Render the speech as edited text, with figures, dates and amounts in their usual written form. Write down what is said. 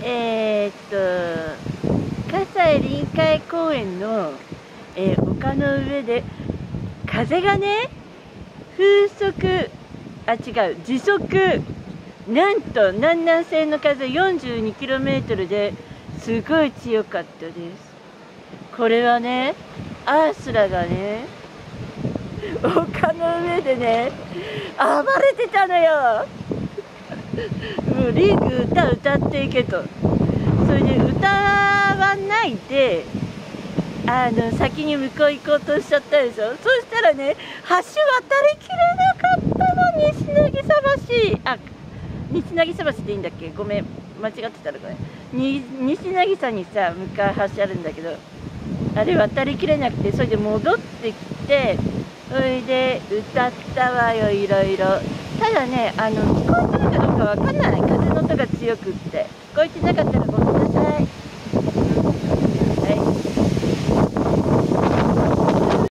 葛西臨海公園の、丘の上で風がね、風速時速なんと南南西の風 42km ですごい強かったです。これはね、アースラがね、丘の上でね、暴れてたのよ。もうリング歌っていけと。それで歌わないで先に向こう行こうとしちゃったでしょ。そしたらね、橋渡りきれなかったの。西渚橋、西渚橋っていいんだっけ、ごめん間違ってたらごめん。西渚にさ向かう橋あるんだけど、あれ渡りきれなくて、それで戻ってきて、それで歌ったわよ、いろいろ。ただね、聞こえてるかどうかわかんない。風の音が強くって聞こえてなかったらごめんなさい。